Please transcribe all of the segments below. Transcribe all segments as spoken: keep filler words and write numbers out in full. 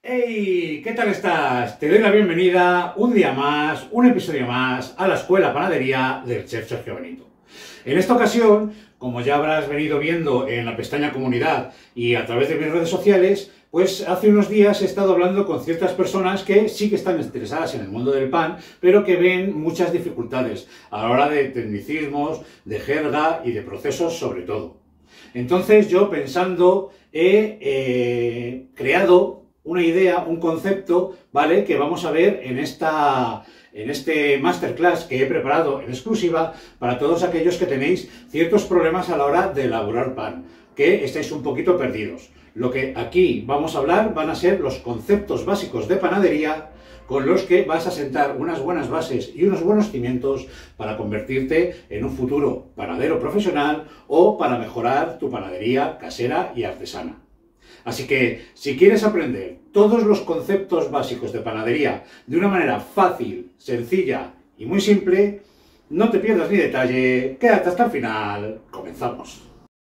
¡Hey! ¿Qué tal estás? Te doy la bienvenida un día más, un episodio más a la Escuela Panadería del Chef Sergio Benito. En esta ocasión, como ya habrás venido viendo en la pestaña Comunidad y a través de mis redes sociales, pues hace unos días he estado hablando con ciertas personas que sí que están interesadas en el mundo del pan, pero que ven muchas dificultades a la hora de tecnicismos, de jerga y de procesos sobre todo. Entonces yo pensando he eh, creado una idea, un concepto, ¿vale? Que vamos a ver en esta, en este masterclass que he preparado en exclusiva para todos aquellos que tenéis ciertos problemas a la hora de elaborar pan, que estáis un poquito perdidos. Lo que aquí vamos a hablar van a ser los conceptos básicos de panadería con los que vas a sentar unas buenas bases y unos buenos cimientos para convertirte en un futuro panadero profesional o para mejorar tu panadería casera y artesana. Así que, si quieres aprender todos los conceptos básicos de panadería de una manera fácil, sencilla y muy simple, no te pierdas ni detalle, quédate hasta el final, comenzamos.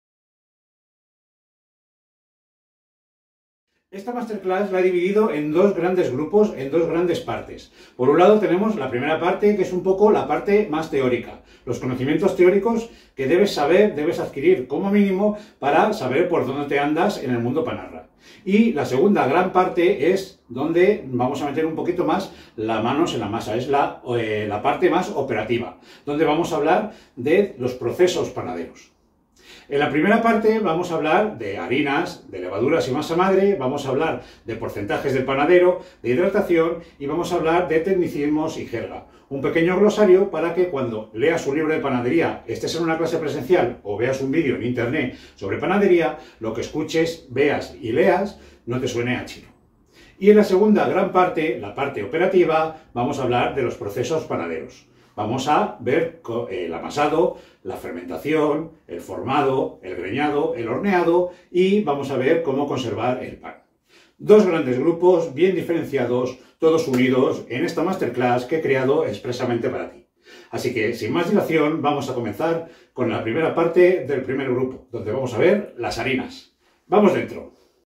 Esta masterclass la he dividido en dos grandes grupos, en dos grandes partes. Por un lado tenemos la primera parte, que es un poco la parte más teórica, los conocimientos teóricos que debes saber, debes adquirir como mínimo para saber por dónde te andas en el mundo panarra. Y la segunda gran parte es donde vamos a meter un poquito más las manos en la masa, es la, eh, la parte más operativa, donde vamos a hablar de los procesos panaderos. En la primera parte vamos a hablar de harinas, de levaduras y masa madre, vamos a hablar de porcentajes del panadero, de hidratación y vamos a hablar de tecnicismos y jerga. Un pequeño glosario para que cuando leas un libro de panadería, estés en una clase presencial o veas un vídeo en internet sobre panadería, lo que escuches, veas y leas no te suene a chino. Y en la segunda gran parte, la parte operativa, vamos a hablar de los procesos panaderos. Vamos a ver el amasado, la fermentación, el formado, el greñado, el horneado y vamos a ver cómo conservar el pan. Dos grandes grupos bien diferenciados, todos unidos en esta masterclass que he creado expresamente para ti. Así que, sin más dilación, vamos a comenzar con la primera parte del primer grupo, donde vamos a ver las harinas. ¡Vamos dentro!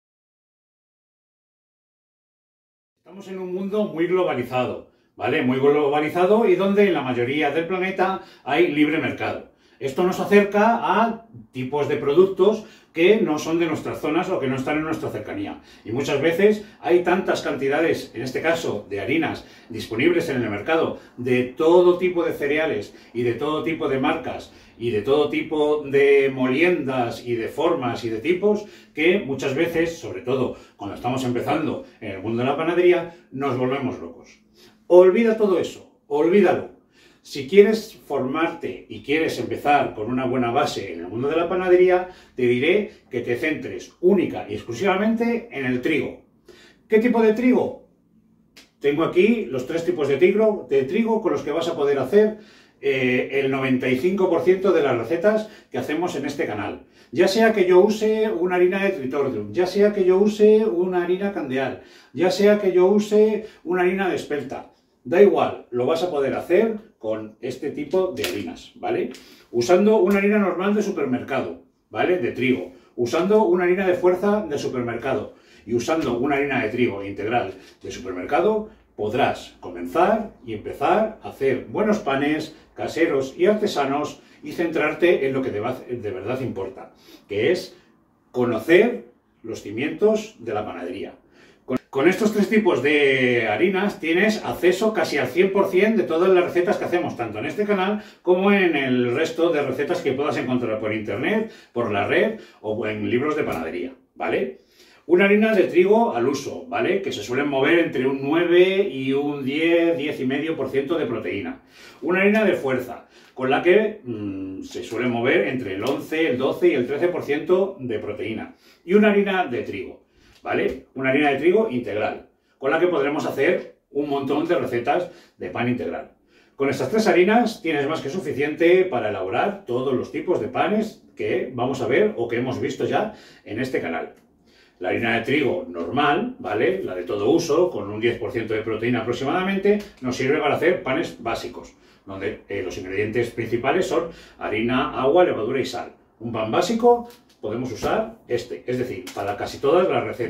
Estamos en un mundo muy globalizado. ¿Vale? Muy globalizado y donde en la mayoría del planeta hay libre mercado. Esto nos acerca a tipos de productos que no son de nuestras zonas o que no están en nuestra cercanía. Y muchas veces hay tantas cantidades, en este caso de harinas, disponibles en el mercado, de todo tipo de cereales y de todo tipo de marcas y de todo tipo de moliendas y de formas y de tipos, que muchas veces, sobre todo cuando estamos empezando en el mundo de la panadería, nos volvemos locos. Olvida todo eso, olvídalo. Si quieres formarte y quieres empezar con una buena base en el mundo de la panadería, te diré que te centres única y exclusivamente en el trigo. ¿Qué tipo de trigo? Tengo aquí los tres tipos de trigo, de trigo con los que vas a poder hacer eh, el noventa y cinco por ciento de las recetas que hacemos en este canal. Ya sea que yo use una harina de tritordium, ya sea que yo use una harina candeal, ya sea que yo use una harina de espelta. Da igual, lo vas a poder hacer con este tipo de harinas, ¿vale? Usando una harina normal de supermercado, ¿vale? De trigo. Usando una harina de fuerza de supermercado. Y usando una harina de trigo integral de supermercado, podrás comenzar y empezar a hacer buenos panes caseros y artesanos y centrarte en lo que de, de verdad importa, que es conocer los cimientos de la panadería. Con estos tres tipos de harinas tienes acceso casi al cien por cien de todas las recetas que hacemos, tanto en este canal como en el resto de recetas que puedas encontrar por internet, por la red o en libros de panadería, ¿vale? Una harina de trigo al uso, ¿vale? Que se suelen mover entre un nueve y un diez, diez y medio por ciento de proteína. Una harina de fuerza, con la que mmm, se suele mover entre el once, el doce y el trece por ciento de proteína. Y una harina de trigo, ¿vale? Una harina de trigo integral, con la que podremos hacer un montón de recetas de pan integral. Con estas tres harinas tienes más que suficiente para elaborar todos los tipos de panes que vamos a ver o que hemos visto ya en este canal. La harina de trigo normal, ¿vale? La de todo uso, con un diez por ciento de proteína aproximadamente, nos sirve para hacer panes básicos, donde eh, los ingredientes principales son harina, agua, levadura y sal. Un pan básico podemos usar este, es decir, para casi todas las recetas,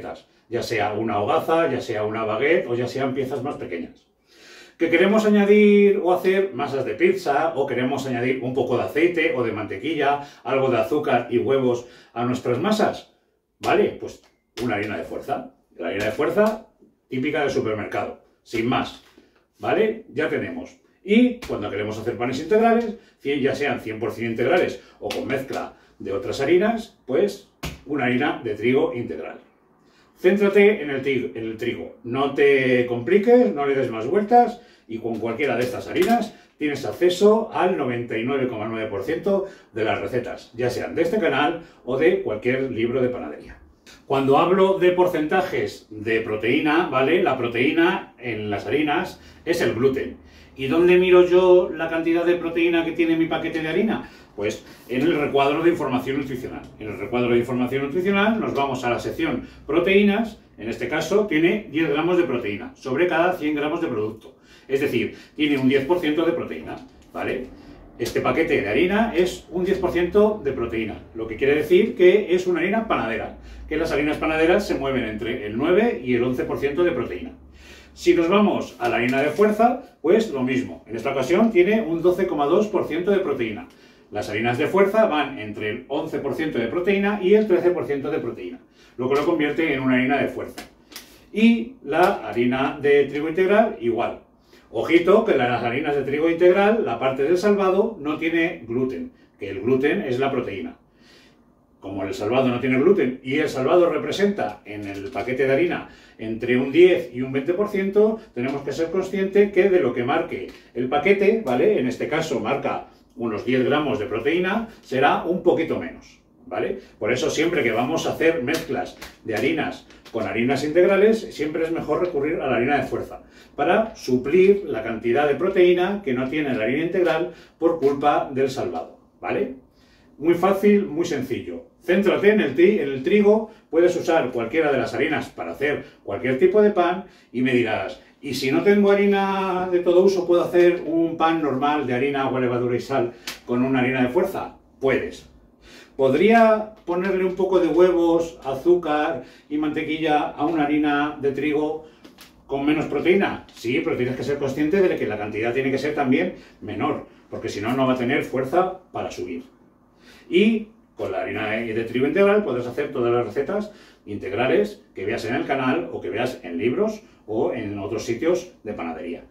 ya sea una hogaza, ya sea una baguette o ya sean piezas más pequeñas. ¿Que queremos añadir o hacer masas de pizza o queremos añadir un poco de aceite o de mantequilla, algo de azúcar y huevos a nuestras masas? Vale, pues una harina de fuerza. La harina de fuerza típica del supermercado, sin más. ¿Vale? Ya tenemos. Y cuando queremos hacer panes integrales, ya sean cien por cien integrales o con mezcla de otras harinas, pues una harina de trigo integral. Céntrate en el, trigo, en el trigo, no te compliques, no le des más vueltas y con cualquiera de estas harinas tienes acceso al noventa y nueve coma nueve por ciento de las recetas, ya sean de este canal o de cualquier libro de panadería. Cuando hablo de porcentajes de proteína, ¿vale? La proteína en las harinas es el gluten. ¿Y dónde miro yo la cantidad de proteína que tiene mi paquete de harina? Pues en el recuadro de información nutricional. En el recuadro de información nutricional nos vamos a la sección proteínas, en este caso tiene diez gramos de proteína sobre cada cien gramos de producto. Es decir, tiene un diez por ciento de proteína, ¿vale? Este paquete de harina es un diez por ciento de proteína, lo que quiere decir que es una harina panadera, que las harinas panaderas se mueven entre el nueve y el once por ciento de proteína. Si nos vamos a la harina de fuerza, pues lo mismo. En esta ocasión tiene un doce coma dos por ciento de proteína. Las harinas de fuerza van entre el once por ciento de proteína y el trece por ciento de proteína, lo que lo convierte en una harina de fuerza. Y la harina de trigo integral igual. Ojito que las harinas de trigo integral, la parte del salvado, no tiene gluten, que el gluten es la proteína. Como el salvado no tiene gluten y el salvado representa en el paquete de harina entre un diez y un veinte por ciento, tenemos que ser conscientes que de lo que marque el paquete, ¿vale? En este caso marca unos diez gramos de proteína, será un poquito menos, ¿vale? Por eso siempre que vamos a hacer mezclas de harinas con harinas integrales, siempre es mejor recurrir a la harina de fuerza, para suplir la cantidad de proteína que no tiene la harina integral por culpa del salvado, ¿vale? Muy fácil, muy sencillo. Céntrate en el, tri en el trigo, puedes usar cualquiera de las harinas para hacer cualquier tipo de pan y me dirás, ¿y si no tengo harina de todo uso, puedo hacer un pan normal de harina, agua, levadura y sal con una harina de fuerza? Puedes. ¿Podría ponerle un poco de huevos, azúcar y mantequilla a una harina de trigo con menos proteína? Sí, pero tienes que ser consciente de que la cantidad tiene que ser también menor, porque si no, no va a tener fuerza para subir. Y con la harina de trigo integral puedes hacer todas las recetas integrales que veas en el canal o que veas en libros o en otros sitios de panadería.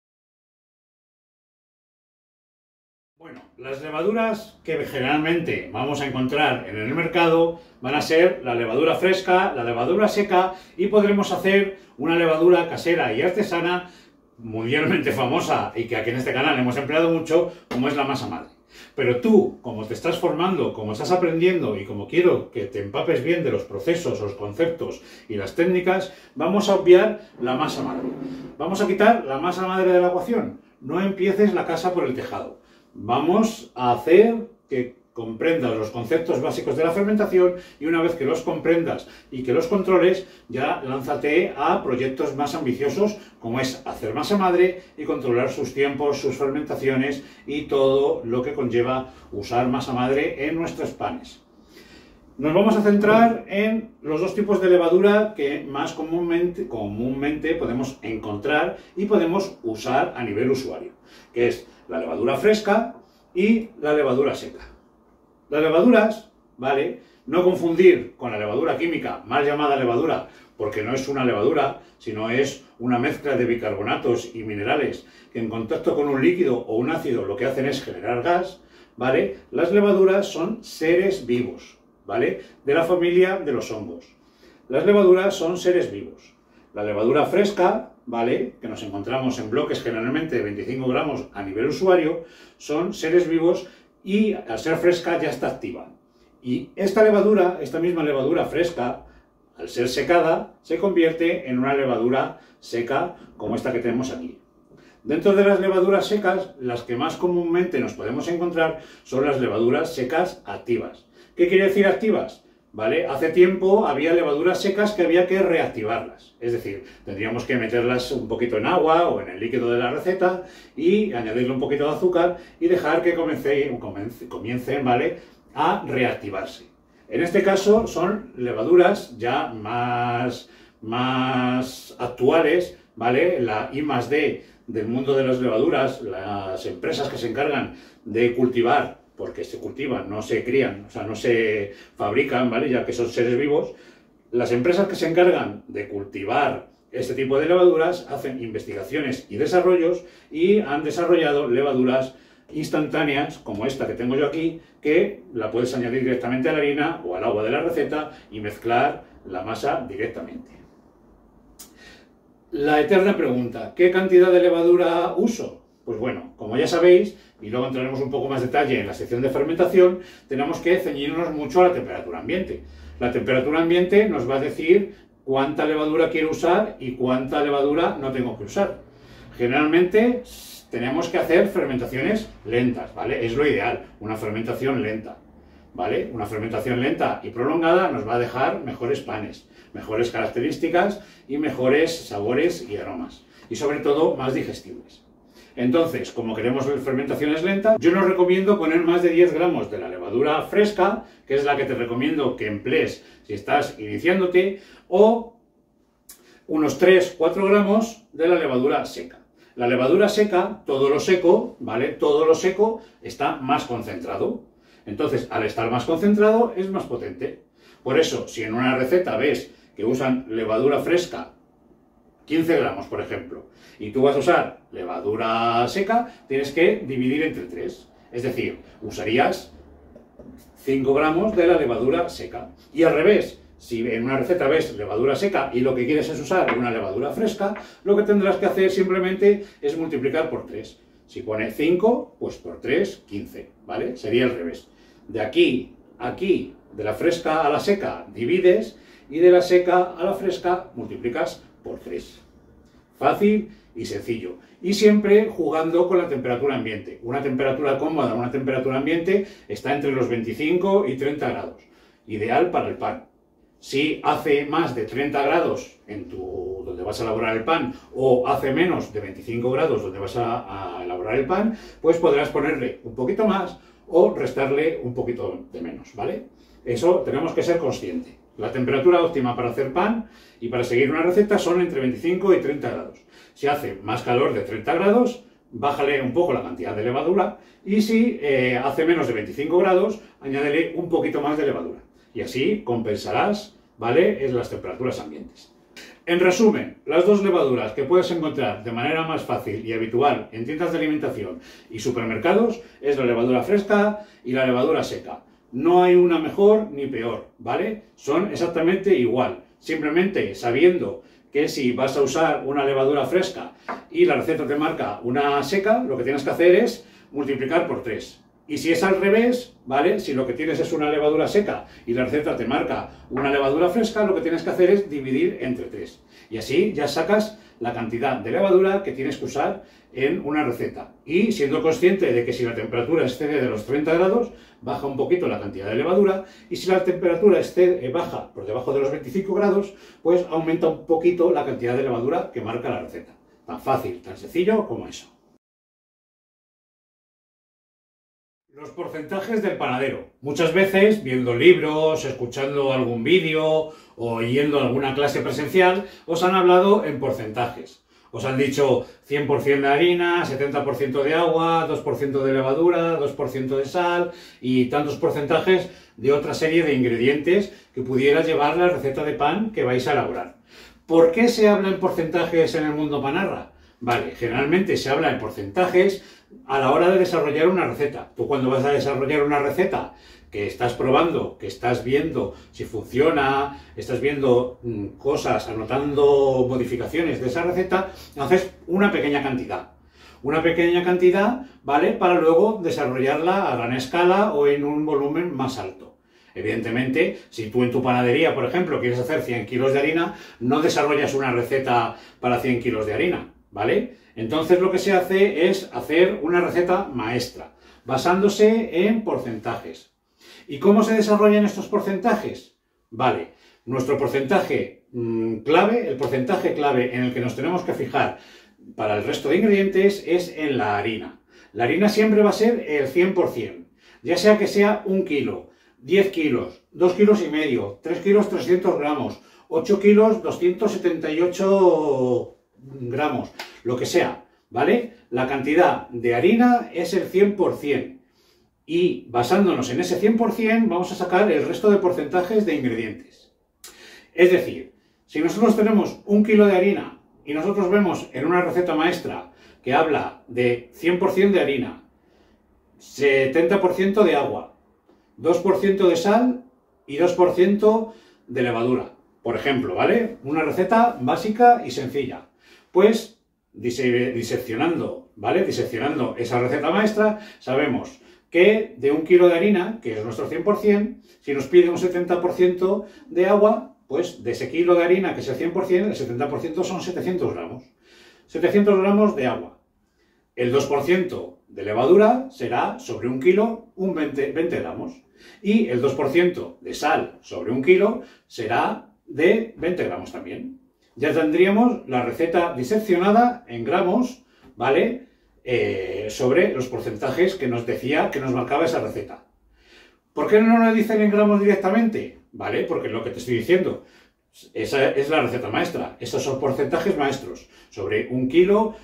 Bueno, las levaduras que generalmente vamos a encontrar en el mercado van a ser la levadura fresca, la levadura seca y podremos hacer una levadura casera y artesana mundialmente famosa y que aquí en este canal hemos empleado mucho, como es la masa madre. Pero tú, como te estás formando, como estás aprendiendo y como quiero que te empapes bien de los procesos, los conceptos y las técnicas, vamos a obviar la masa madre. Vamos a quitar la masa madre de la ecuación. No empieces la casa por el tejado. Vamos a hacer que comprendas los conceptos básicos de la fermentación y una vez que los comprendas y que los controles, ya lánzate a proyectos más ambiciosos como es hacer masa madre y controlar sus tiempos, sus fermentaciones y todo lo que conlleva usar masa madre en nuestros panes. Nos vamos a centrar en los dos tipos de levadura que más comúnmente, comúnmente podemos encontrar y podemos usar a nivel usuario, que es la levadura fresca y la levadura seca. Las levaduras, ¿vale? No confundir con la levadura química, mal llamada levadura, porque no es una levadura, sino es una mezcla de bicarbonatos y minerales que en contacto con un líquido o un ácido lo que hacen es generar gas, ¿vale? Las levaduras son seres vivos, ¿vale? De la familia de los hongos. Las levaduras son seres vivos. La levadura fresca, ¿vale? Que nos encontramos en bloques generalmente de veinticinco gramos a nivel usuario, son seres vivos y al ser fresca ya está activa. Y esta levadura, esta misma levadura fresca, al ser secada, se convierte en una levadura seca como esta que tenemos aquí. Dentro de las levaduras secas, las que más comúnmente nos podemos encontrar son las levaduras secas activas. ¿Qué quiere decir activas? ¿Vale? Hace tiempo había levaduras secas que había que reactivarlas, es decir, tendríamos que meterlas un poquito en agua o en el líquido de la receta y añadirle un poquito de azúcar y dejar que comiencen, comiencen, ¿vale? A reactivarse. En este caso son levaduras ya más, más actuales, ¿vale? La I más D del mundo de las levaduras, las empresas que se encargan de cultivar, porque se cultivan, no se crían, o sea, no se fabrican, ¿vale? Ya que son seres vivos, las empresas que se encargan de cultivar este tipo de levaduras hacen investigaciones y desarrollos y han desarrollado levaduras instantáneas, como esta que tengo yo aquí, que la puedes añadir directamente a la harina o al agua de la receta y mezclar la masa directamente. La eterna pregunta, ¿qué cantidad de levadura uso? Pues bueno, como ya sabéis, y luego entraremos un poco más detalle en la sección de fermentación, tenemos que ceñirnos mucho a la temperatura ambiente. La temperatura ambiente nos va a decir cuánta levadura quiero usar y cuánta levadura no tengo que usar. Generalmente tenemos que hacer fermentaciones lentas, ¿vale? Es lo ideal, una fermentación lenta, ¿vale? Una fermentación lenta y prolongada nos va a dejar mejores panes, mejores características y mejores sabores y aromas. Y sobre todo, más digestibles. Entonces, como queremos ver fermentaciones lentas, yo no recomiendo poner más de diez gramos de la levadura fresca, que es la que te recomiendo que emplees si estás iniciándote, o unos tres cuatro gramos de la levadura seca. La levadura seca, todo lo seco, ¿vale? Todo lo seco está más concentrado. Entonces, al estar más concentrado, es más potente. Por eso, si en una receta ves que usan levadura fresca, quince gramos, por ejemplo, y tú vas a usar levadura seca, tienes que dividir entre tres. Es decir, usarías cinco gramos de la levadura seca. Y al revés, si en una receta ves levadura seca y lo que quieres es usar una levadura fresca, lo que tendrás que hacer simplemente es multiplicar por tres. Si pone cinco, pues por tres, quince, ¿vale? Sería al revés. De aquí a aquí, de la fresca a la seca, divides, y de la seca a la fresca multiplicas por tres. Fácil y sencillo. Y siempre jugando con la temperatura ambiente. Una temperatura cómoda, una temperatura ambiente está entre los veinticinco y treinta grados. Ideal para el pan. Si hace más de treinta grados en tu, donde vas a elaborar el pan, o hace menos de veinticinco grados donde vas a, a elaborar el pan, pues podrás ponerle un poquito más o restarle un poquito de menos, ¿vale? Eso tenemos que ser conscientes. La temperatura óptima para hacer pan y para seguir una receta son entre veinticinco y treinta grados. Si hace más calor de treinta grados, bájale un poco la cantidad de levadura, y si eh, hace menos de veinticinco grados, añádele un poquito más de levadura. Y así compensarás, ¿vale?, en las temperaturas ambientes. En resumen, las dos levaduras que puedes encontrar de manera más fácil y habitual en tiendas de alimentación y supermercados es la levadura fresca y la levadura seca. No hay una mejor ni peor, ¿vale? Son exactamente igual. Simplemente sabiendo que si vas a usar una levadura fresca y la receta te marca una seca, lo que tienes que hacer es multiplicar por tres. Y si es al revés, ¿vale? Si lo que tienes es una levadura seca y la receta te marca una levadura fresca, lo que tienes que hacer es dividir entre tres. Y así ya sacas la cantidad de levadura que tienes que usar en una receta. Y siendo consciente de que si la temperatura excede de los treinta grados, baja un poquito la cantidad de levadura, y si la temperatura excede, baja por debajo de los veinticinco grados, pues aumenta un poquito la cantidad de levadura que marca la receta. Tan fácil, tan sencillo como eso. Los porcentajes del panadero. Muchas veces, viendo libros, escuchando algún vídeo o yendo a alguna clase presencial, os han hablado en porcentajes. Os han dicho cien por cien de harina, setenta por ciento de agua, dos por ciento de levadura, dos por ciento de sal y tantos porcentajes de otra serie de ingredientes que pudiera llevar la receta de pan que vais a elaborar. ¿Por qué se habla en porcentajes en el mundo panarra? Vale, generalmente se habla en porcentajes a la hora de desarrollar una receta. Tú cuando vas a desarrollar una receta que estás probando, que estás viendo si funciona, estás viendo mmm, cosas, anotando modificaciones de esa receta, haces una pequeña cantidad. Una pequeña cantidad, ¿vale?, para luego desarrollarla a gran escala o en un volumen más alto. Evidentemente, si tú en tu panadería, por ejemplo, quieres hacer cien kilos de harina, no desarrollas una receta para cien kilos de harina, ¿vale? Entonces lo que se hace es hacer una receta maestra, basándose en porcentajes. ¿Y cómo se desarrollan estos porcentajes? Vale, nuestro porcentaje mmm, clave, el porcentaje clave en el que nos tenemos que fijar para el resto de ingredientes es en la harina. La harina siempre va a ser el cien por cien, ya sea que sea un kilo, diez kilos, dos kilos y medio, tres kilos trescientos gramos ocho kilos, doscientos setenta y ocho gramos, lo que sea, ¿vale? La cantidad de harina es el cien por cien. Y basándonos en ese cien por cien vamos a sacar el resto de porcentajes de ingredientes. Es decir, si nosotros tenemos un kilo de harina y nosotros vemos en una receta maestra que habla de cien por cien de harina, setenta por ciento de agua, dos por ciento de sal y dos por ciento de levadura, por ejemplo, ¿vale? Una receta básica y sencilla. Pues diseccionando, ¿vale? Diseccionando esa receta maestra, sabemos que de un kilo de harina, que es nuestro cien por cien, si nos pide un setenta por ciento de agua, pues de ese kilo de harina, que es el cien por cien, el setenta por ciento son setecientos gramos. setecientos gramos de agua. El dos por ciento de levadura será sobre un kilo, un veinte, veinte gramos. Y el dos por ciento de sal sobre un kilo será de veinte gramos también. Ya tendríamos la receta diseccionada en gramos, ¿vale? Eh, sobre los porcentajes que nos decía, que nos marcaba esa receta. ¿Por qué no nos dicen en gramos directamente? ¿Vale? Porque lo que te estoy diciendo, esa es la receta maestra. Esos son porcentajes maestros. Sobre un kilo,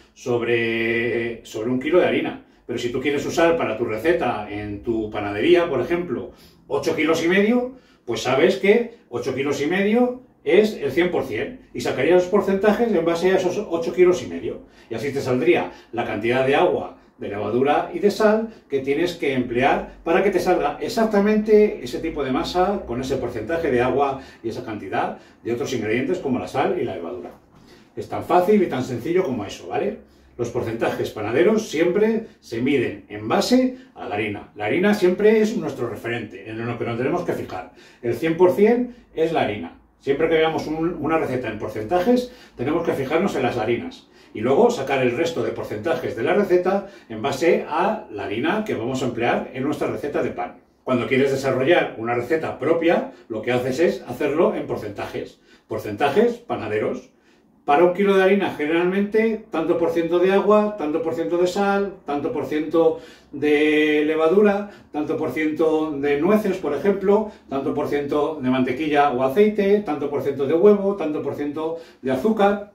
sobre, sobre un kilo de harina. Pero si tú quieres usar para tu receta en tu panadería, por ejemplo, ocho kilos y medio, pues sabes que ocho kilos y medio es el cien por cien y sacarías los porcentajes en base a esos ocho kilos y medio. Y así te saldría la cantidad de agua, de levadura y de sal que tienes que emplear para que te salga exactamente ese tipo de masa con ese porcentaje de agua y esa cantidad de otros ingredientes como la sal y la levadura. Es tan fácil y tan sencillo como eso, ¿vale? Los porcentajes panaderos siempre se miden en base a la harina. La harina siempre es nuestro referente, en lo que nos tenemos que fijar. El cien por cien es la harina. Siempre que veamos un, una receta en porcentajes, tenemos que fijarnos en las harinas. Y luego sacar el resto de porcentajes de la receta en base a la harina que vamos a emplear en nuestra receta de pan. Cuando quieres desarrollar una receta propia, lo que haces es hacerlo en porcentajes. Porcentajes panaderos. Para un kilo de harina, generalmente, tanto por ciento de agua, tanto por ciento de sal, tanto por ciento de levadura, tanto por ciento de nueces, por ejemplo, tanto por ciento de mantequilla o aceite, tanto por ciento de huevo, tanto por ciento de azúcar.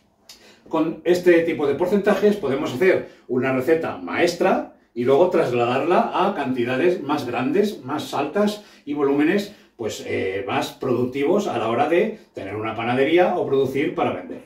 Con este tipo de porcentajes podemos hacer una receta maestra y luego trasladarla a cantidades más grandes, más altas y volúmenes pues eh, más productivos a la hora de tener una panadería o producir para vender.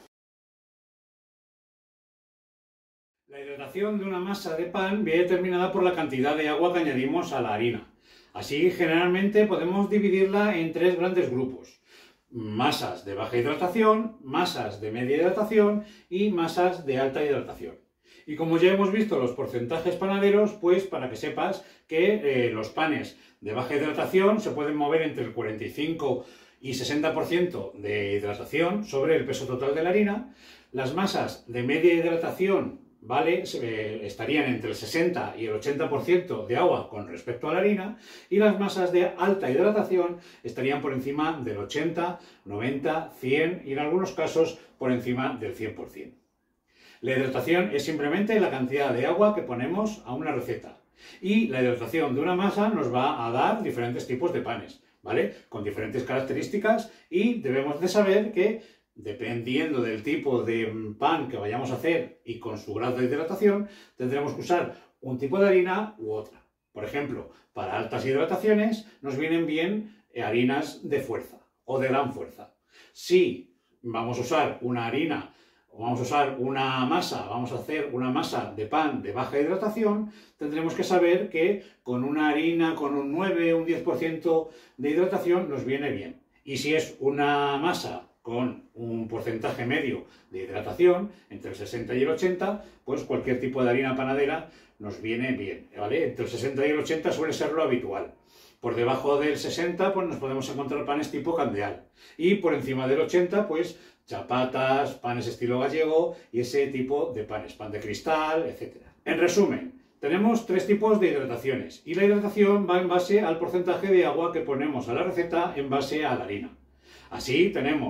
La hidratación de una masa de pan viene determinada por la cantidad de agua que añadimos a la harina. Así, generalmente podemos dividirla en tres grandes grupos: masas de baja hidratación, masas de media hidratación y masas de alta hidratación. Y como ya hemos visto los porcentajes panaderos, pues para que sepas que eh, los panes de baja hidratación se pueden mover entre el cuarenta y cinco y sesenta por ciento de hidratación sobre el peso total de la harina. Las masas de media hidratación, ¿vale?, se, estarían entre el sesenta y el ochenta por ciento de agua con respecto a la harina, y las masas de alta hidratación estarían por encima del ochenta, noventa, cien y en algunos casos por encima del cien por cien. La hidratación es simplemente la cantidad de agua que ponemos a una receta. Y la hidratación de una masa nos va a dar diferentes tipos de panes, ¿vale?, con diferentes características, y debemos de saber que, dependiendo del tipo de pan que vayamos a hacer y con su grado de hidratación, tendremos que usar un tipo de harina u otra. Por ejemplo, para altas hidrataciones nos vienen bien harinas de fuerza o de gran fuerza. Si vamos a usar una harina o vamos a usar una masa, vamos a hacer una masa de pan de baja hidratación, tendremos que saber que con una harina con un nueve o un diez por ciento de hidratación nos viene bien. Y si es una masa con un porcentaje medio de hidratación, entre el sesenta y el ochenta, pues cualquier tipo de harina panadera nos viene bien, ¿vale? Entre el sesenta y el ochenta suele ser lo habitual. Por debajo del sesenta, pues nos podemos encontrar panes tipo candeal. Y por encima del ochenta, pues chapatas, panes estilo gallego y ese tipo de panes, pan de cristal, etcétera. En resumen, tenemos tres tipos de hidrataciones y la hidratación va en base al porcentaje de agua que ponemos a la receta en base a la harina. Así tenemos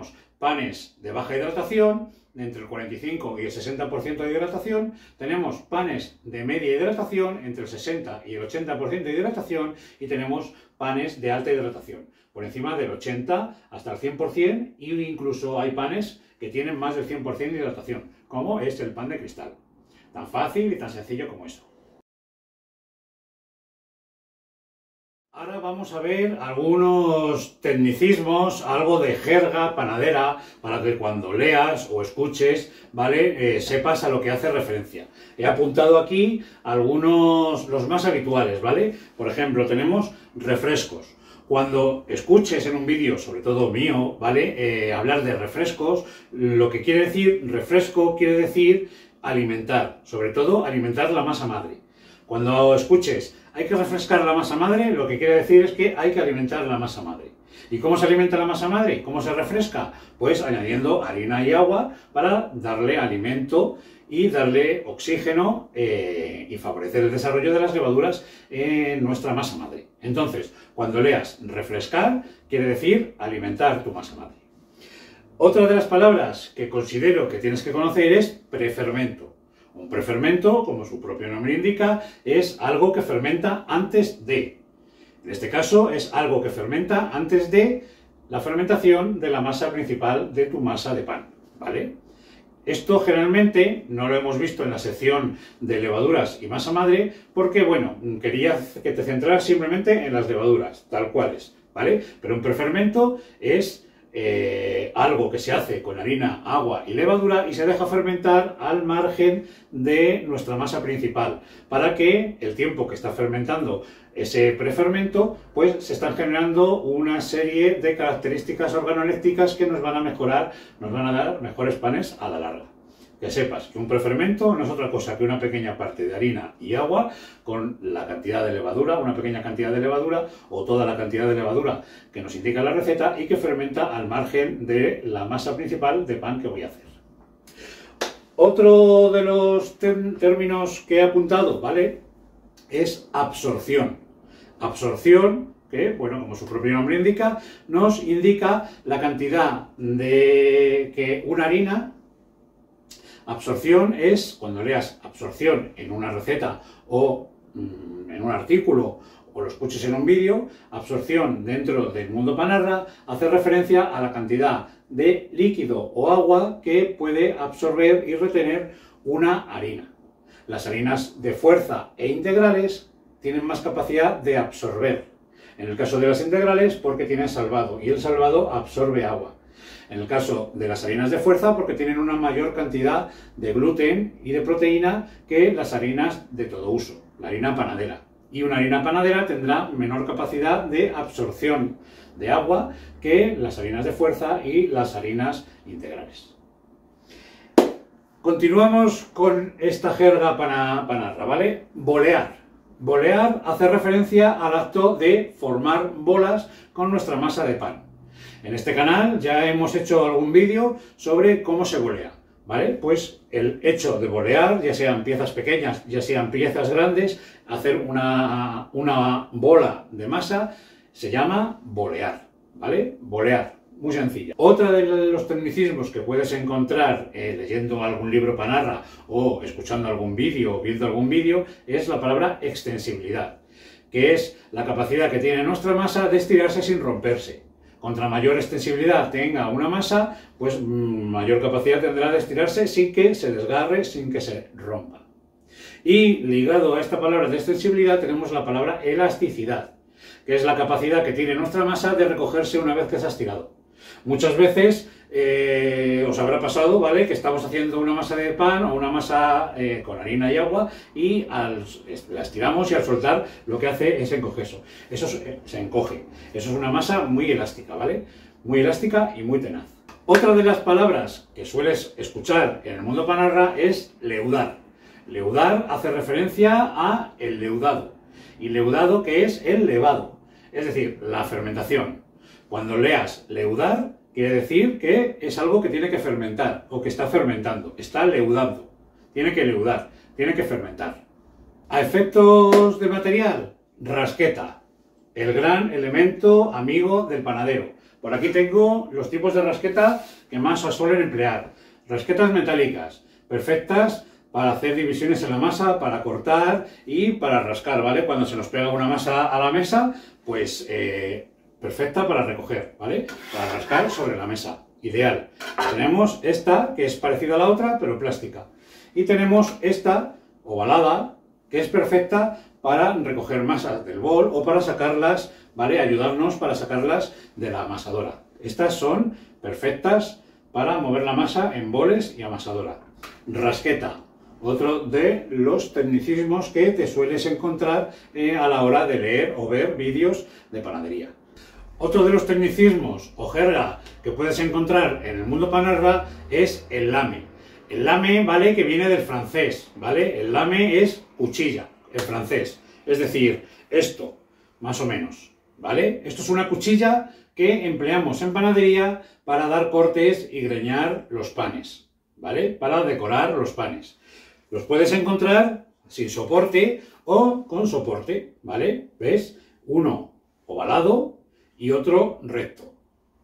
panes de baja hidratación, entre el cuarenta y cinco y el sesenta por ciento de hidratación, tenemos panes de media hidratación, entre el sesenta y el ochenta por ciento de hidratación, y tenemos panes de alta hidratación, por encima del ochenta hasta el cien por ciento, e incluso hay panes que tienen más del cien por ciento de hidratación, como es el pan de cristal. Tan fácil y tan sencillo como eso. Ahora vamos a ver algunos tecnicismos, algo de jerga panadera, para que cuando leas o escuches, ¿vale? Eh, sepas a lo que hace referencia. He apuntado aquí algunos, los más habituales, ¿vale? Por ejemplo, tenemos refrescos. Cuando escuches en un vídeo, sobre todo mío, ¿vale? Eh, hablar de refrescos, lo que quiere decir refresco quiere decir alimentar, sobre todo alimentar la masa madre. Cuando escuches hay que refrescar la masa madre, lo que quiere decir es que hay que alimentar la masa madre. ¿Y cómo se alimenta la masa madre? ¿Cómo se refresca? Pues añadiendo harina y agua para darle alimento y darle oxígeno eh, y favorecer el desarrollo de las levaduras en nuestra masa madre. Entonces, cuando leas refrescar, quiere decir alimentar tu masa madre. Otra de las palabras que considero que tienes que conocer es prefermento. Un prefermento, como su propio nombre indica, es algo que fermenta antes de. En este caso es algo que fermenta antes de la fermentación de la masa principal de tu masa de pan, ¿vale? Esto generalmente no lo hemos visto en la sección de levaduras y masa madre porque, bueno, quería que te centraras simplemente en las levaduras, tal cuales, ¿vale? Pero un prefermento es Eh, algo que se hace con harina, agua y levadura y se deja fermentar al margen de nuestra masa principal para que el tiempo que está fermentando ese prefermento, pues se están generando una serie de características organolépticas que nos van a mejorar, nos van a dar mejores panes a la larga. Que sepas que un prefermento no es otra cosa que una pequeña parte de harina y agua con la cantidad de levadura, una pequeña cantidad de levadura o toda la cantidad de levadura que nos indica la receta y que fermenta al margen de la masa principal de pan que voy a hacer. Otro de los términos que he apuntado, ¿vale? Es absorción. Absorción, que, bueno, como su propio nombre indica, nos indica la cantidad de que una harina. Absorción es, cuando leas absorción en una receta o mmm, en un artículo o lo escuches en un vídeo, absorción dentro del mundo panarra hace referencia a la cantidad de líquido o agua que puede absorber y retener una harina. Las harinas de fuerza e integrales tienen más capacidad de absorber. En el caso de las integrales, porque tienen salvado y el salvado absorbe agua. En el caso de las harinas de fuerza, porque tienen una mayor cantidad de gluten y de proteína que las harinas de todo uso, la harina panadera. Y una harina panadera tendrá menor capacidad de absorción de agua que las harinas de fuerza y las harinas integrales. Continuamos con esta jerga panarra, ¿vale? Bolear. Bolear hace referencia al acto de formar bolas con nuestra masa de pan. En este canal ya hemos hecho algún vídeo sobre cómo se bolea, ¿vale? Pues el hecho de bolear, ya sean piezas pequeñas, ya sean piezas grandes, hacer una, una bola de masa, se llama bolear, ¿vale? Bolear, muy sencilla. Otra de los tecnicismos que puedes encontrar eh, leyendo algún libro panarra o escuchando algún vídeo o viendo algún vídeo es la palabra extensibilidad, que es la capacidad que tiene nuestra masa de estirarse sin romperse. Contra mayor extensibilidad tenga una masa, pues mayor capacidad tendrá de estirarse sin que se desgarre, sin que se rompa. Y ligado a esta palabra de extensibilidad tenemos la palabra elasticidad, que es la capacidad que tiene nuestra masa de recogerse una vez que se ha estirado. Muchas veces eh, os habrá pasado, ¿vale?, que estamos haciendo una masa de pan o una masa eh, con harina y agua y al, la estiramos y al soltar lo que hace es encogerse. Eso se, se encoge. Eso es una masa muy elástica, ¿vale? Muy elástica y muy tenaz. Otra de las palabras que sueles escuchar en el mundo panarra es leudar. Leudar hace referencia a el leudado. Y leudado, que es el levado, es decir, la fermentación. Cuando leas leudar, quiere decir que es algo que tiene que fermentar o que está fermentando, está leudando, tiene que leudar, tiene que fermentar. A efectos de material, rasqueta, el gran elemento amigo del panadero. Por aquí tengo los tipos de rasqueta que más se suelen emplear. Rasquetas metálicas, perfectas para hacer divisiones en la masa, para cortar y para rascar, ¿vale? Cuando se nos pega una masa a la mesa, pues eh, perfecta para recoger, ¿vale? Para rascar sobre la mesa, ideal. Tenemos esta, que es parecida a la otra, pero plástica. Y tenemos esta, ovalada, que es perfecta para recoger masas del bol o para sacarlas, ¿vale? Ayudarnos para sacarlas de la amasadora. Estas son perfectas para mover la masa en boles y amasadora. Rasqueta, otro de los tecnicismos que te sueles encontrar eh, a la hora de leer o ver vídeos de panadería. Otro de los tecnicismos o jerga que puedes encontrar en el mundo panarra es el lame. El lame, ¿vale? Que viene del francés, ¿vale? El lame es cuchilla, en francés. Es decir, esto, más o menos, ¿vale? Esto es una cuchilla que empleamos en panadería para dar cortes y greñar los panes, ¿vale? Para decorar los panes. Los puedes encontrar sin soporte o con soporte, ¿vale? ¿Ves? Uno ovalado y otro recto.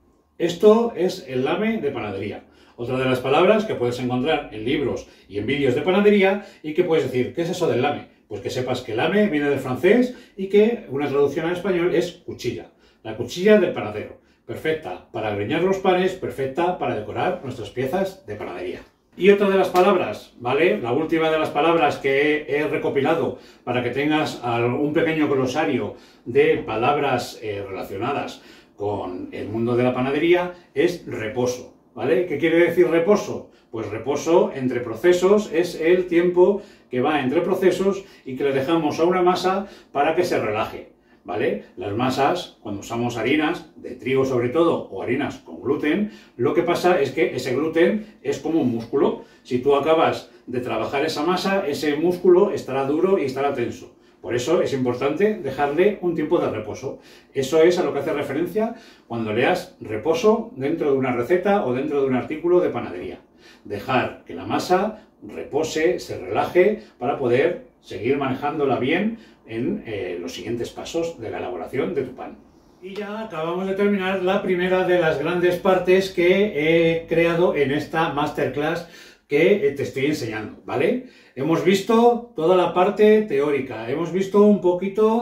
Esto es el lame de panadería. Otra de las palabras que puedes encontrar en libros y en vídeos de panadería y que puedes decir, ¿qué es eso del lame? Pues que sepas que lame viene del francés y que una traducción al español es cuchilla. La cuchilla del panadero. Perfecta para greñar los panes, perfecta para decorar nuestras piezas de panadería. Y otra de las palabras, ¿vale? La última de las palabras que he recopilado para que tengas un pequeño glosario de palabras eh, relacionadas con el mundo de la panadería es reposo, ¿vale? ¿Qué quiere decir reposo? Pues reposo entre procesos es el tiempo que va entre procesos y que le dejamos a una masa para que se relaje, ¿vale? Las masas, cuando usamos harinas, de trigo sobre todo, o harinas con gluten, lo que pasa es que ese gluten es como un músculo. Si tú acabas de trabajar esa masa, ese músculo estará duro y estará tenso. Por eso es importante dejarle un tiempo de reposo. Eso es a lo que hace referencia cuando leas reposo dentro de una receta o dentro de un artículo de panadería. Dejar que la masa repose, se relaje para poder seguir manejándola bien en eh, los siguientes pasos de la elaboración de tu pan. Y ya acabamos de terminar la primera de las grandes partes que he creado en esta masterclass que te estoy enseñando, ¿vale? Hemos visto toda la parte teórica, hemos visto un poquito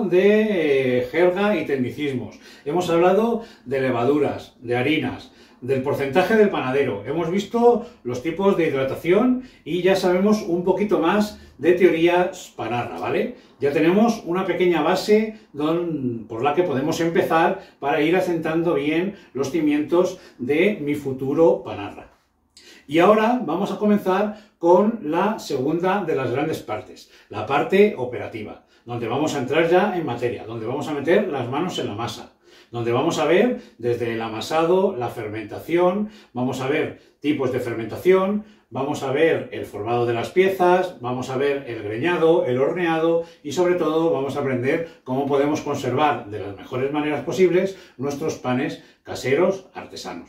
de eh, jerga y tecnicismos, hemos hablado de levaduras, de harinas, del porcentaje del panadero, hemos visto los tipos de hidratación y ya sabemos un poquito más de teoría panarra, ¿vale? Ya tenemos una pequeña base don, por la que podemos empezar para ir asentando bien los cimientos de mi futuro panarra. Y ahora vamos a comenzar con la segunda de las grandes partes, la parte operativa, donde vamos a entrar ya en materia, donde vamos a meter las manos en la masa, donde vamos a ver desde el amasado, la fermentación, vamos a ver tipos de fermentación, vamos a ver el formado de las piezas, vamos a ver el greñado, el horneado y sobre todo vamos a aprender cómo podemos conservar de las mejores maneras posibles nuestros panes caseros artesanos.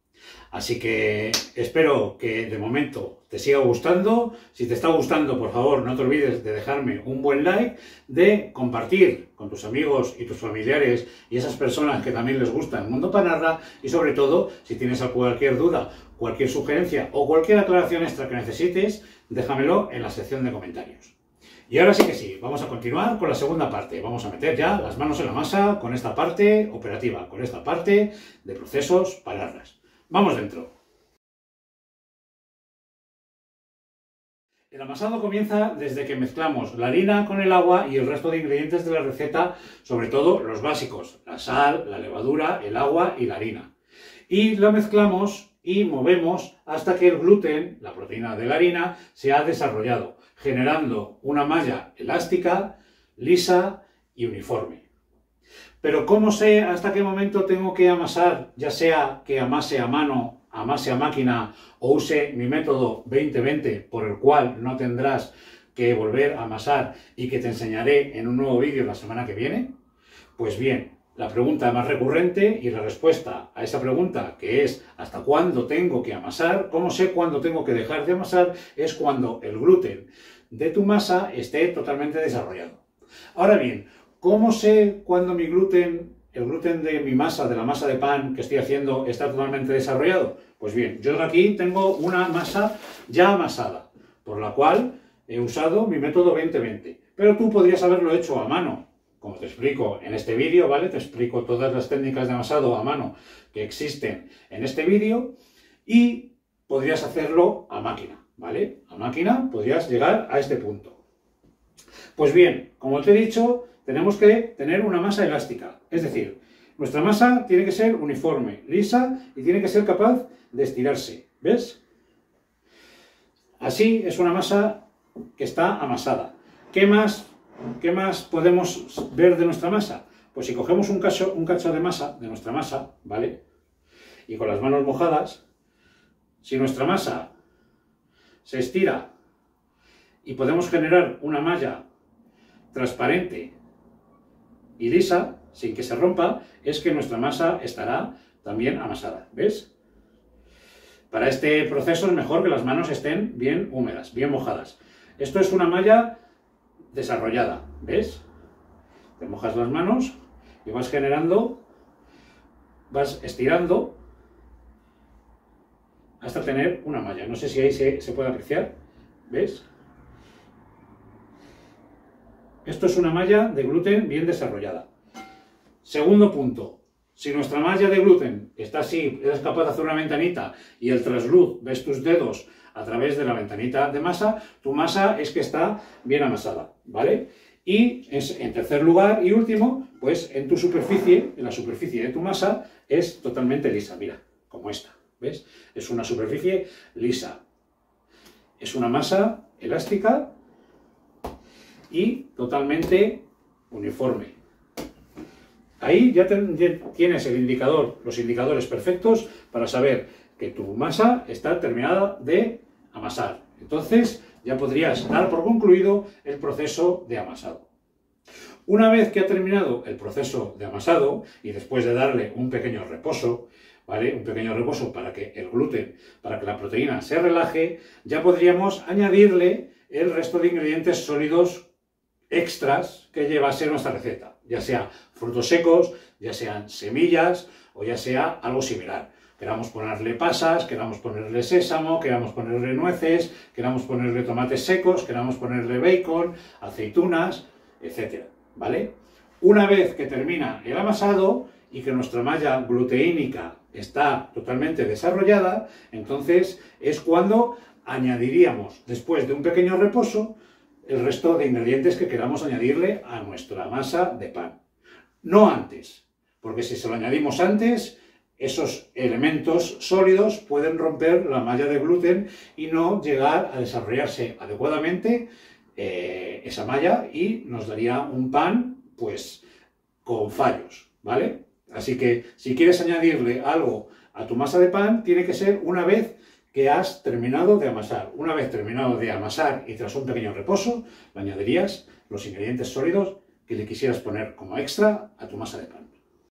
Así que espero que de momento te siga gustando. Si te está gustando, por favor, no te olvides de dejarme un buen like, de compartir con tus amigos y tus familiares y esas personas que también les gusta el mundo panarra y sobre todo, si tienes cualquier duda, cualquier sugerencia o cualquier aclaración extra que necesites, déjamelo en la sección de comentarios. Y ahora sí que sí, vamos a continuar con la segunda parte. Vamos a meter ya las manos en la masa con esta parte operativa, con esta parte de procesos panarras. ¡Vamos dentro! El amasado comienza desde que mezclamos la harina con el agua y el resto de ingredientes de la receta, sobre todo los básicos, la sal, la levadura, el agua y la harina. Y lo mezclamos y movemos hasta que el gluten, la proteína de la harina, se ha desarrollado, generando una malla elástica, lisa y uniforme. Pero ¿cómo sé hasta qué momento tengo que amasar, ya sea que amase a mano, amase a máquina o use mi método veinte veinte, por el cual no tendrás que volver a amasar y que te enseñaré en un nuevo vídeo la semana que viene? Pues bien, la pregunta más recurrente y la respuesta a esa pregunta, que es ¿hasta cuándo tengo que amasar? ¿Cómo sé cuándo tengo que dejar de amasar? Es cuando el gluten de tu masa esté totalmente desarrollado. Ahora bien, ¿cómo sé cuándo mi gluten el gluten de mi masa, de la masa de pan que estoy haciendo, está totalmente desarrollado? Pues bien, yo aquí tengo una masa ya amasada, por la cual he usado mi método veinte veinte. Pero tú podrías haberlo hecho a mano, como te explico en este vídeo, ¿vale? Te explico todas las técnicas de amasado a mano que existen en este vídeo y podrías hacerlo a máquina, ¿vale? A máquina podrías llegar a este punto. Pues bien, como te he dicho, tenemos que tener una masa elástica, es decir, nuestra masa tiene que ser uniforme, lisa y tiene que ser capaz de estirarse, ¿ves? Así es una masa que está amasada. ¿Qué más, qué más podemos ver de nuestra masa? Pues si cogemos un cacho, un cacho de masa, de nuestra masa, ¿vale? Y con las manos mojadas, si nuestra masa se estira y podemos generar una malla transparente y lisa, sin que se rompa, es que nuestra masa estará también amasada, ¿ves? Para este proceso es mejor que las manos estén bien húmedas, bien mojadas. Esto es una malla desarrollada, ¿ves? Te mojas las manos y vas generando, vas estirando hasta tener una malla. No sé si ahí se, se puede apreciar, ¿ves? Esto es una malla de gluten bien desarrollada. Segundo punto, si nuestra malla de gluten está así, eres capaz de hacer una ventanita y el trasluz ves tus dedos a través de la ventanita de masa, tu masa es que está bien amasada, ¿vale? Y en tercer lugar y último, pues en tu superficie, en la superficie de tu masa, es totalmente lisa, mira, como esta, ¿ves? Es una superficie lisa. Es una masa elástica y totalmente uniforme. Ahí ya, ten, ya tienes el indicador, los indicadores perfectos para saber que tu masa está terminada de amasar. Entonces ya podrías dar por concluido el proceso de amasado. Una vez que ha terminado el proceso de amasado y después de darle un pequeño reposo, ¿vale? Un pequeño reposo para que el gluten, para que la proteína se relaje, ya podríamos añadirle el resto de ingredientes sólidos extras que llevase nuestra receta, ya sea frutos secos, ya sean semillas o ya sea algo similar. Queramos ponerle pasas, queramos ponerle sésamo, queramos ponerle nueces, queramos ponerle tomates secos, queramos ponerle bacon, aceitunas, etcétera, ¿vale? Una vez que termina el amasado y que nuestra malla gluteínica está totalmente desarrollada, entonces es cuando añadiríamos, después de un pequeño reposo, el resto de ingredientes que queramos añadirle a nuestra masa de pan. No antes, porque si se lo añadimos antes, esos elementos sólidos pueden romper la malla de gluten y no llegar a desarrollarse adecuadamente eh, esa malla y nos daría un pan, pues, con fallos, ¿vale? Así que si quieres añadirle algo a tu masa de pan, tiene que ser una vez que has terminado de amasar. Una vez terminado de amasar y tras un pequeño reposo, le añadirías los ingredientes sólidos que le quisieras poner como extra a tu masa de pan.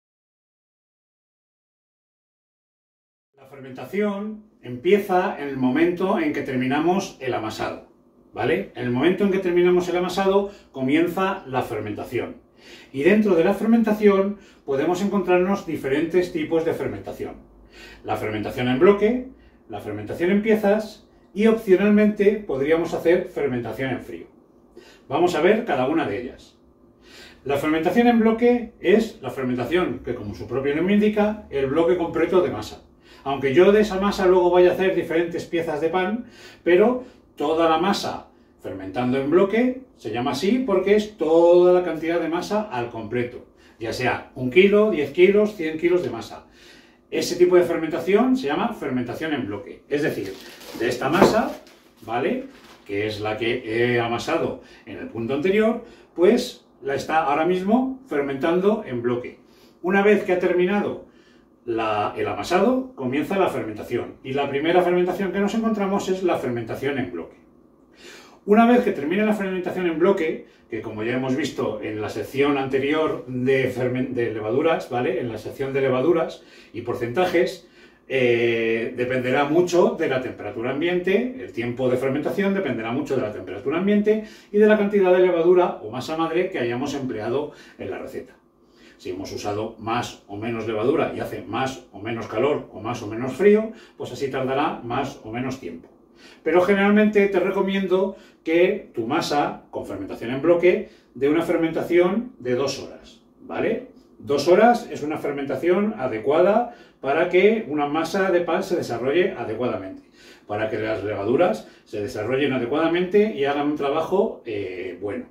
La fermentación empieza en el momento en que terminamos el amasado, ¿vale? En el momento en que terminamos el amasado comienza la fermentación. Y dentro de la fermentación podemos encontrarnos diferentes tipos de fermentación. La fermentación en bloque, la fermentación en piezas y opcionalmente podríamos hacer fermentación en frío. Vamos a ver cada una de ellas. La fermentación en bloque es la fermentación que, como su propio nombre indica, el bloque completo de masa. Aunque yo de esa masa luego vaya a hacer diferentes piezas de pan, pero toda la masa fermentando en bloque se llama así porque es toda la cantidad de masa al completo, ya sea un kilo, diez kilos, cien kilos de masa. Ese tipo de fermentación se llama fermentación en bloque. Es decir, de esta masa, ¿vale?, que es la que he amasado en el punto anterior, pues la está ahora mismo fermentando en bloque. Una vez que ha terminado la, el amasado, comienza la fermentación. Y la primera fermentación que nos encontramos es la fermentación en bloque. Una vez que termine la fermentación en bloque, que como ya hemos visto en la sección anterior de, de levaduras, ¿vale?, en la sección de levaduras y porcentajes, eh, dependerá mucho de la temperatura ambiente, el tiempo de fermentación dependerá mucho de la temperatura ambiente y de la cantidad de levadura o masa madre que hayamos empleado en la receta. Si hemos usado más o menos levadura y hace más o menos calor o más o menos frío, pues así tardará más o menos tiempo. Pero generalmente te recomiendo que tu masa con fermentación en bloque dé una fermentación de dos horas, ¿vale? Dos horas es una fermentación adecuada para que una masa de pan se desarrolle adecuadamente, para que las levaduras se desarrollen adecuadamente y hagan un trabajo eh, bueno.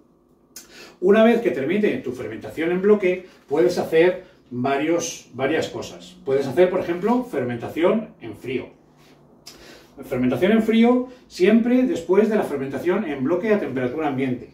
Una vez que termine tu fermentación en bloque, puedes hacer varios, varias cosas. Puedes hacer, por ejemplo, fermentación en frío. Fermentación en frío siempre después de la fermentación en bloque a temperatura ambiente.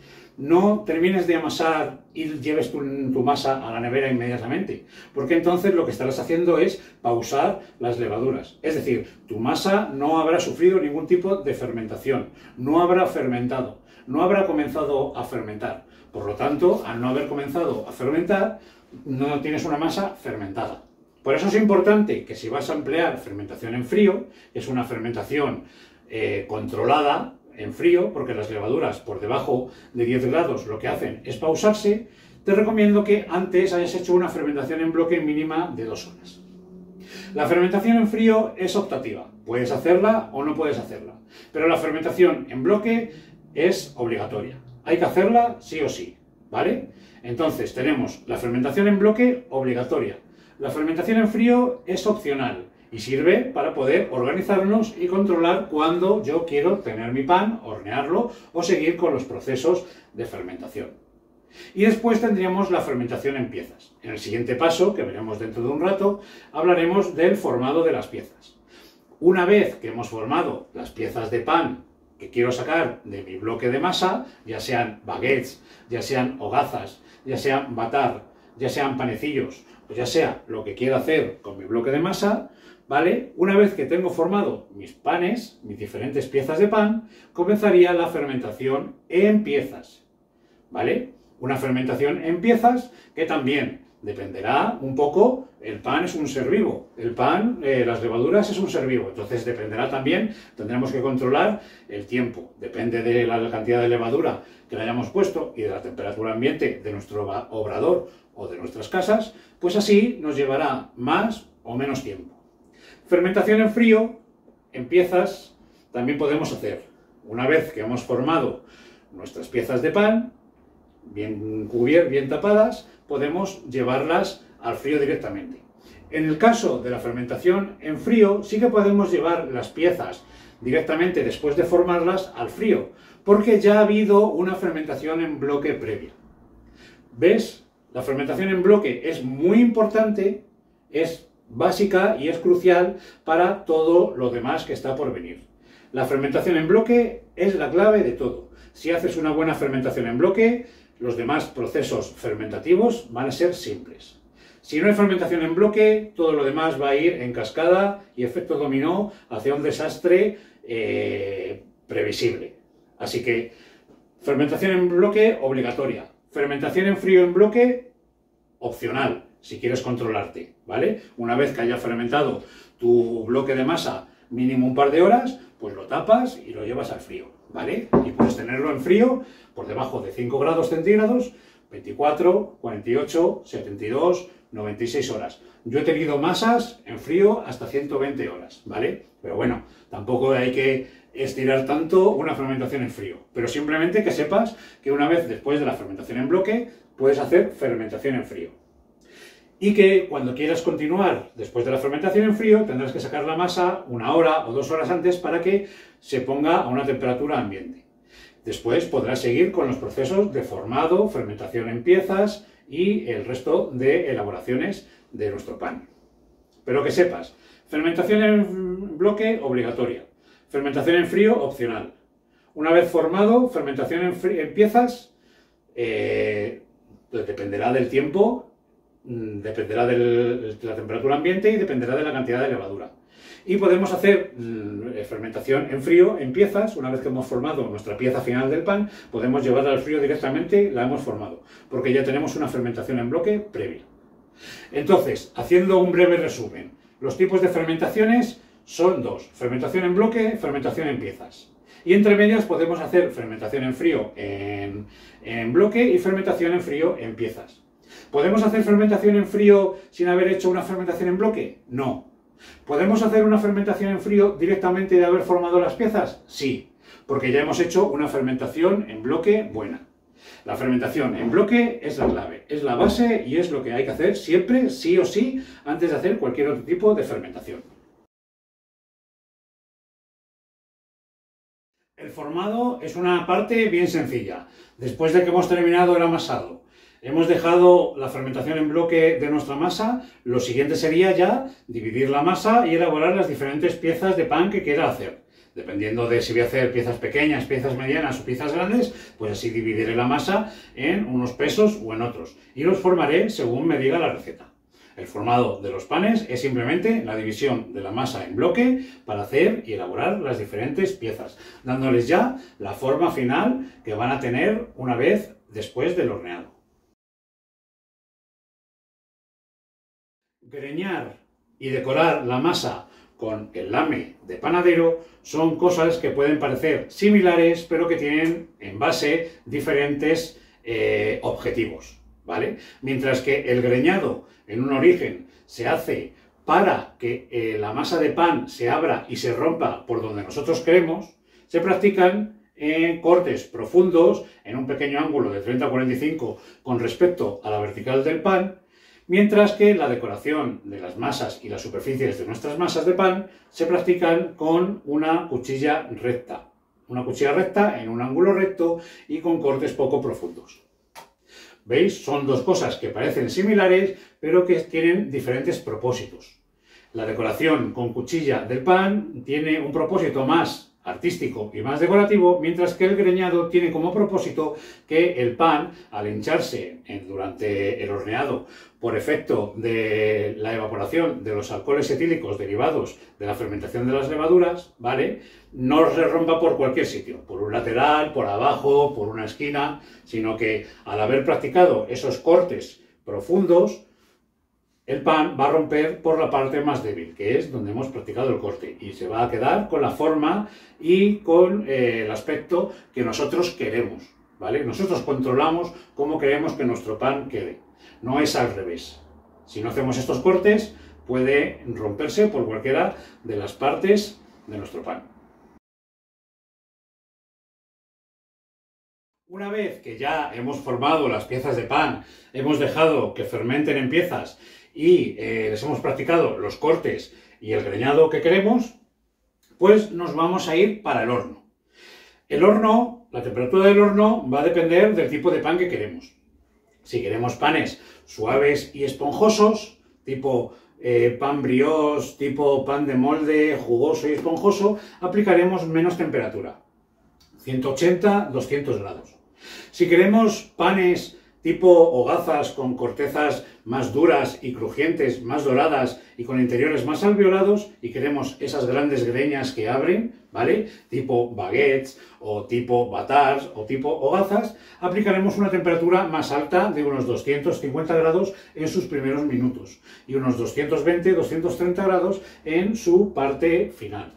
No termines de amasar y lleves tu, tu masa a la nevera inmediatamente, porque entonces lo que estarás haciendo es pausar las levaduras. Es decir, tu masa no habrá sufrido ningún tipo de fermentación, no habrá fermentado, no habrá comenzado a fermentar. Por lo tanto, al no haber comenzado a fermentar, no tienes una masa fermentada. Por eso es importante que si vas a emplear fermentación en frío, es una fermentación eh, controlada en frío, porque las levaduras por debajo de diez grados lo que hacen es pausarse, te recomiendo que antes hayas hecho una fermentación en bloque mínima de dos horas. La fermentación en frío es optativa, puedes hacerla o no puedes hacerla, pero la fermentación en bloque es obligatoria, hay que hacerla sí o sí, ¿vale? Entonces tenemos la fermentación en bloque obligatoria, la fermentación en frío es opcional y sirve para poder organizarnos y controlar cuándo yo quiero tener mi pan, hornearlo o seguir con los procesos de fermentación. Y después tendríamos la fermentación en piezas. En el siguiente paso, que veremos dentro de un rato, hablaremos del formado de las piezas. Una vez que hemos formado las piezas de pan que quiero sacar de mi bloque de masa, ya sean baguettes, ya sean hogazas, ya sean batar, ya sean panecillos, o ya sea lo que quiera hacer con mi bloque de masa, ¿vale? Una vez que tengo formado mis panes, mis diferentes piezas de pan, comenzaría la fermentación en piezas, ¿vale? Una fermentación en piezas que también dependerá un poco, el pan es un ser vivo, el pan, eh, las levaduras es un ser vivo, entonces dependerá también, tendremos que controlar el tiempo, depende de la cantidad de levadura que le hayamos puesto y de la temperatura ambiente de nuestro obrador o de nuestras casas, pues así nos llevará más o menos tiempo. Fermentación en frío, en piezas, también podemos hacer. Una vez que hemos formado nuestras piezas de pan, bien cubiertas, bien tapadas, podemos llevarlas al frío directamente. En el caso de la fermentación en frío, sí que podemos llevar las piezas directamente después de formarlas al frío, porque ya ha habido una fermentación en bloque previa. ¿Ves? La fermentación en bloque es muy importante, es básica y es crucial para todo lo demás que está por venir. La fermentación en bloque es la clave de todo. Si haces una buena fermentación en bloque, los demás procesos fermentativos van a ser simples. Si no hay fermentación en bloque, todo lo demás va a ir en cascada y efecto dominó hacia un desastre eh, previsible. Así que fermentación en bloque obligatoria. Fermentación en frío en bloque, opcional, si quieres controlarte, ¿vale? Una vez que haya fermentado tu bloque de masa mínimo un par de horas, pues lo tapas y lo llevas al frío, ¿vale? Y puedes tenerlo en frío por debajo de cinco grados centígrados, veinticuatro, cuarenta y ocho, setenta y dos, noventa y seis horas. Yo he tenido masas en frío hasta ciento veinte horas, ¿vale? Pero bueno, tampoco hay que estirar tanto una fermentación en frío, pero simplemente que sepas que una vez después de la fermentación en bloque puedes hacer fermentación en frío y que cuando quieras continuar después de la fermentación en frío tendrás que sacar la masa una hora o dos horas antes para que se ponga a una temperatura ambiente. Después podrás seguir con los procesos de formado, fermentación en piezas y el resto de elaboraciones de nuestro pan. Pero que sepas, fermentación en bloque obligatoria. Fermentación en frío, opcional. Una vez formado, fermentación en, en piezas, eh, pues dependerá del tiempo, dependerá del, de la temperatura ambiente y dependerá de la cantidad de levadura. Y podemos hacer eh, fermentación en frío, en piezas, una vez que hemos formado nuestra pieza final del pan, podemos llevarla al frío directamente, la hemos formado, porque ya tenemos una fermentación en bloque previa. Entonces, haciendo un breve resumen, los tipos de fermentaciones son dos, fermentación en bloque, fermentación en piezas. Y entre medias podemos hacer fermentación en frío en, en bloque y fermentación en frío en piezas. ¿Podemos hacer fermentación en frío sin haber hecho una fermentación en bloque? No. ¿Podemos hacer una fermentación en frío directamente de haber formado las piezas? Sí, porque ya hemos hecho una fermentación en bloque buena. La fermentación en bloque es la clave, es la base y es lo que hay que hacer siempre, sí o sí, antes de hacer cualquier otro tipo de fermentación. El formado es una parte bien sencilla. Después de que hemos terminado el amasado, hemos dejado la fermentación en bloque de nuestra masa, lo siguiente sería ya dividir la masa y elaborar las diferentes piezas de pan que quiera hacer. Dependiendo de si voy a hacer piezas pequeñas, piezas medianas o piezas grandes, pues así dividiré la masa en unos pesos o en otros. Y los formaré según me diga la receta. El formado de los panes es simplemente la división de la masa en bloque para hacer y elaborar las diferentes piezas, dándoles ya la forma final que van a tener una vez después del horneado. Greñar y decorar la masa con el lame de panadero son cosas que pueden parecer similares, pero que tienen en base diferentes eh, objetivos, ¿vale? Mientras que el greñado en un origen se hace para que eh, la masa de pan se abra y se rompa por donde nosotros queremos, se practican en cortes profundos en un pequeño ángulo de treinta a cuarenta y cinco con respecto a la vertical del pan, mientras que la decoración de las masas y las superficies de nuestras masas de pan se practican con una cuchilla recta. Una cuchilla recta en un ángulo recto y con cortes poco profundos. ¿Veis? Son dos cosas que parecen similares, pero que tienen diferentes propósitos. La decoración con cuchilla del pan tiene un propósito más artístico y más decorativo, mientras que el greñado tiene como propósito que el pan, al hincharse en, durante el horneado por efecto de la evaporación de los alcoholes etílicos derivados de la fermentación de las levaduras, ¿vale?, no se rompa por cualquier sitio, por un lateral, por abajo, por una esquina, sino que al haber practicado esos cortes profundos, el pan va a romper por la parte más débil, que es donde hemos practicado el corte, y se va a quedar con la forma y con eh, el aspecto que nosotros queremos, ¿vale? Nosotros controlamos cómo queremos que nuestro pan quede, no es al revés. Si no hacemos estos cortes, puede romperse por cualquiera de las partes de nuestro pan. Una vez que ya hemos formado las piezas de pan, hemos dejado que fermenten en piezas y eh, les hemos practicado los cortes y el greñado que queremos, pues nos vamos a ir para el horno. El horno, la temperatura del horno va a depender del tipo de pan que queremos. Si queremos panes suaves y esponjosos, tipo eh, pan brioche, tipo pan de molde, jugoso y esponjoso, aplicaremos menos temperatura, ciento ochenta a doscientos grados. Si queremos panes tipo hogazas con cortezas más duras y crujientes, más doradas y con interiores más alveolados, y queremos esas grandes greñas que abren, ¿vale?, tipo baguettes o tipo batards o tipo hogazas, aplicaremos una temperatura más alta de unos doscientos cincuenta grados en sus primeros minutos y unos doscientos veinte a doscientos treinta grados en su parte final.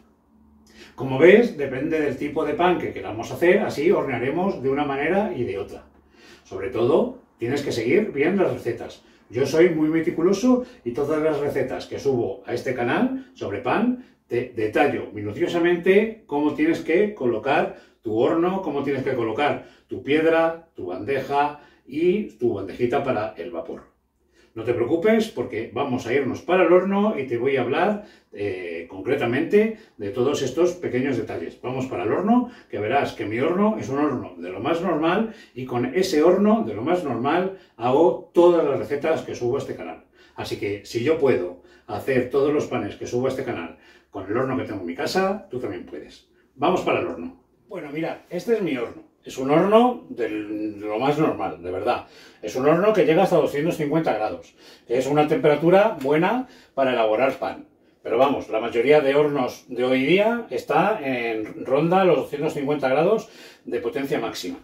Como ves, depende del tipo de pan que queramos hacer, así hornearemos de una manera y de otra. Sobre todo, tienes que seguir bien las recetas. Yo soy muy meticuloso y todas las recetas que subo a este canal sobre pan, te detallo minuciosamente cómo tienes que colocar tu horno, cómo tienes que colocar tu piedra, tu bandeja y tu bandejita para el vapor. No te preocupes porque vamos a irnos para el horno y te voy a hablar eh, concretamente de todos estos pequeños detalles. Vamos para el horno, que verás que mi horno es un horno de lo más normal y con ese horno de lo más normal hago todas las recetas que subo a este canal. Así que si yo puedo hacer todos los panes que subo a este canal con el horno que tengo en mi casa, tú también puedes. Vamos para el horno. Bueno, mirad, este es mi horno. Es un horno de lo más normal, de verdad. Es un horno que llega hasta doscientos cincuenta grados, que es una temperatura buena para elaborar pan. Pero vamos, la mayoría de hornos de hoy día está en ronda los doscientos cincuenta grados de potencia máxima.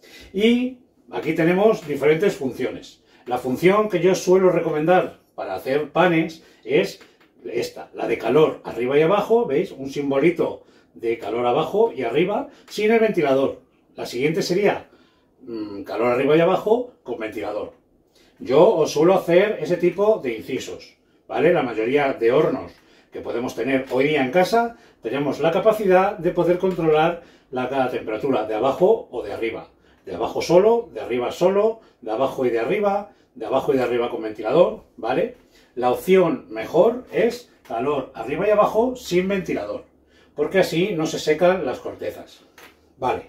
Y aquí tenemos diferentes funciones. La función que yo suelo recomendar para hacer panes es esta, la de calor arriba y abajo, ¿veis? Un simbolito de calor abajo y arriba sin el ventilador. La siguiente sería mmm, calor arriba y abajo con ventilador. Yo os suelo hacer ese tipo de incisos, ¿vale? La mayoría de hornos que podemos tener hoy día en casa, tenemos la capacidad de poder controlar la, la temperatura de abajo o de arriba. De abajo solo, de arriba solo, de abajo y de arriba, de abajo y de arriba con ventilador, ¿vale? La opción mejor es calor arriba y abajo sin ventilador, porque así no se secan las cortezas, ¿vale?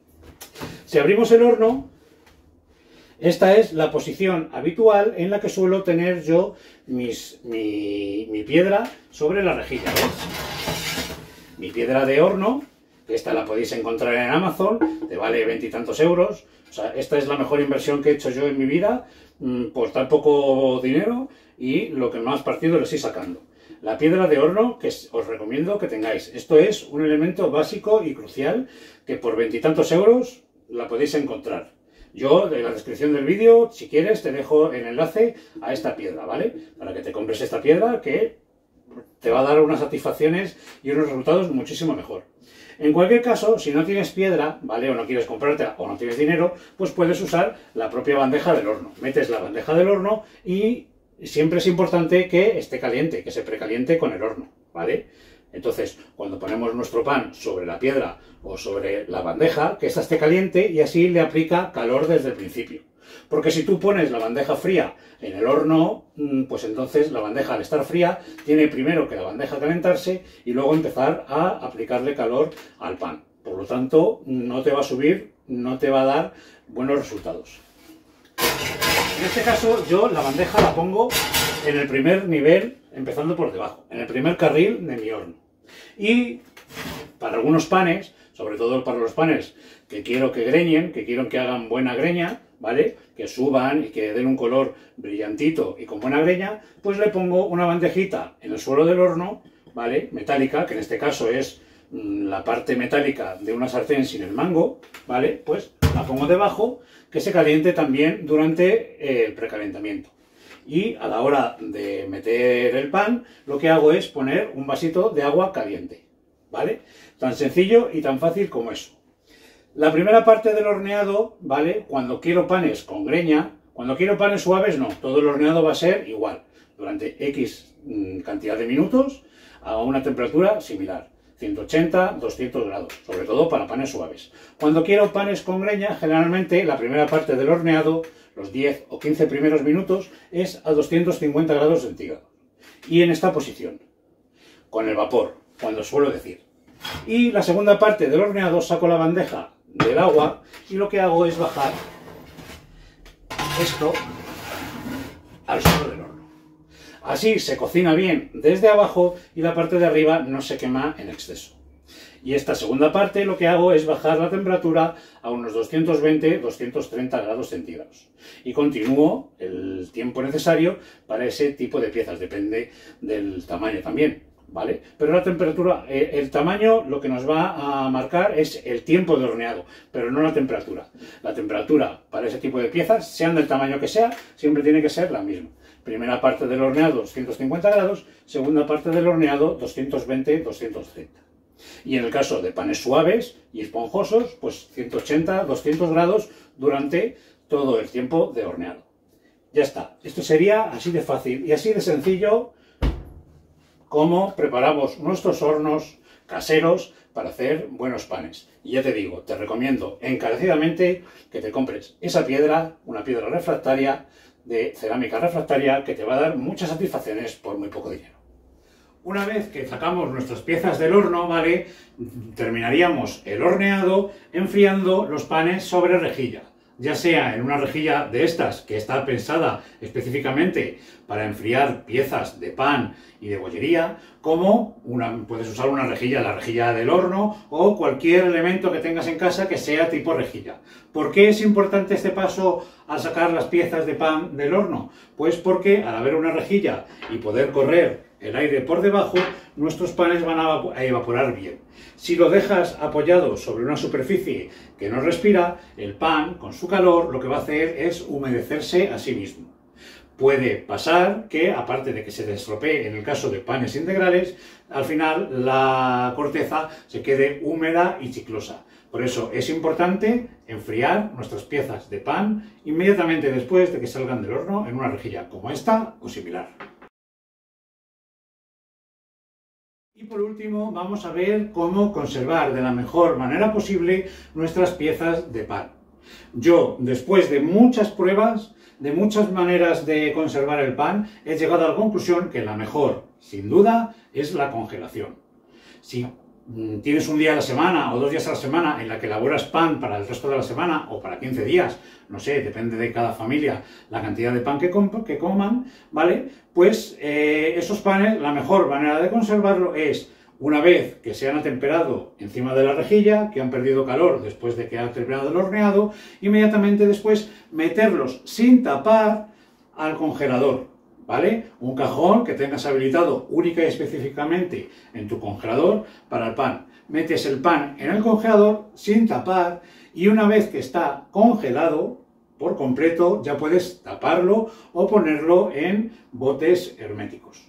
Si abrimos el horno, esta es la posición habitual en la que suelo tener yo mis, mi, mi piedra sobre la rejilla, ¿ves? Mi piedra de horno, que esta la podéis encontrar en Amazon, te vale veintitantos euros. O sea, esta es la mejor inversión que he hecho yo en mi vida, por tan poco dinero, y lo que más partido le estoy sacando. La piedra de horno, que os recomiendo que tengáis. Esto es un elemento básico y crucial que por veintitantos euros la podéis encontrar. Yo, en la descripción del vídeo, si quieres, te dejo el enlace a esta piedra, ¿vale? Para que te compres esta piedra, que te va a dar unas satisfacciones y unos resultados muchísimo mejor. En cualquier caso, si no tienes piedra, ¿vale? O no quieres comprártela o no tienes dinero, pues puedes usar la propia bandeja del horno. Metes la bandeja del horno y siempre es importante que esté caliente, que se precaliente con el horno, ¿vale? Entonces, cuando ponemos nuestro pan sobre la piedra o sobre la bandeja, que ésta esté caliente y así le aplica calor desde el principio. Porque si tú pones la bandeja fría en el horno, pues entonces la bandeja, al estar fría, tiene primero que la bandeja calentarse y luego empezar a aplicarle calor al pan. Por lo tanto, no te va a subir, no te va a dar buenos resultados. En este caso, yo la bandeja la pongo en el primer nivel, empezando por debajo, en el primer carril de mi horno. Y para algunos panes, sobre todo para los panes que quiero que greñen, que quiero que hagan buena greña, ¿vale? Que suban y que den un color brillantito y con buena greña, pues le pongo una bandejita en el suelo del horno, ¿vale? Metálica, que en este caso es mmm, la parte metálica de una sartén sin el mango, ¿vale? Pues la pongo debajo, que se caliente también durante eh, el precalentamiento. Y a la hora de meter el pan, lo que hago es poner un vasito de agua caliente, ¿vale? Tan sencillo y tan fácil como eso. La primera parte del horneado, ¿vale? Cuando quiero panes con greña, cuando quiero panes suaves, no. Todo el horneado va a ser igual, durante X cantidad de minutos, a una temperatura similar. ciento ochenta, doscientos grados, sobre todo para panes suaves. Cuando quiero panes con greña, generalmente la primera parte del horneado, los diez o quince primeros minutos, es a doscientos cincuenta grados centígrados. Y en esta posición, con el vapor, cuando suelo decir. Y la segunda parte del horneado saco la bandeja del agua y lo que hago es bajar esto al suelo del horno. Así se cocina bien desde abajo y la parte de arriba no se quema en exceso. Y esta segunda parte lo que hago es bajar la temperatura a unos doscientos veinte a doscientos treinta grados centígrados. Y continúo el tiempo necesario para ese tipo de piezas, depende del tamaño también, ¿vale? Pero la temperatura, el tamaño lo que nos va a marcar es el tiempo de horneado, pero no la temperatura. La temperatura para ese tipo de piezas, sean del tamaño que sea, siempre tiene que ser la misma. Primera parte del horneado doscientos cincuenta grados, segunda parte del horneado doscientos veinte a doscientos treinta. Y en el caso de panes suaves y esponjosos, pues ciento ochenta a doscientos grados durante todo el tiempo de horneado. Ya está. Esto sería así de fácil y así de sencillo como preparamos nuestros hornos caseros para hacer buenos panes. Y ya te digo, te recomiendo encarecidamente que te compres esa piedra, una piedra refractaria, de cerámica refractaria, que te va a dar muchas satisfacciones por muy poco dinero. Una vez que sacamos nuestras piezas del horno, ¿vale? Terminaríamos el horneado enfriando los panes sobre rejilla. Ya sea en una rejilla de estas, que está pensada específicamente para enfriar piezas de pan y de bollería, como una, puedes usar una rejilla, la rejilla del horno, o cualquier elemento que tengas en casa que sea tipo rejilla. ¿Por qué es importante este paso al sacar las piezas de pan del horno? Pues porque al haber una rejilla y poder correr el aire por debajo, nuestros panes van a evaporar bien. Si lo dejas apoyado sobre una superficie que no respira, el pan, con su calor, lo que va a hacer es humedecerse a sí mismo. puede pasar que, aparte de que se estropee en el caso de panes integrales, al final la corteza se quede húmeda y chiclosa. Por eso es importante enfriar nuestras piezas de pan inmediatamente después de que salgan del horno en una rejilla como esta o similar. Y por último vamos a ver cómo conservar de la mejor manera posible nuestras piezas de pan. Yo, después de muchas pruebas, de muchas maneras de conservar el pan, he llegado a la conclusión que la mejor, sin duda, es la congelación. Si mm, tienes un día a la semana o dos días a la semana en la que elaboras pan para el resto de la semana o para quince días, no sé, depende de cada familia la cantidad de pan que, com que coman, ¿vale? Pues eh, esos panes, la mejor manera de conservarlo es, una vez que se han atemperado encima de la rejilla, que han perdido calor después de que ha terminado el horneado, inmediatamente después meterlos sin tapar al congelador, ¿vale? Un cajón que tengas habilitado única y específicamente en tu congelador para el pan. Metes el pan en el congelador sin tapar y una vez que está congelado por completo ya puedes taparlo o ponerlo en botes herméticos.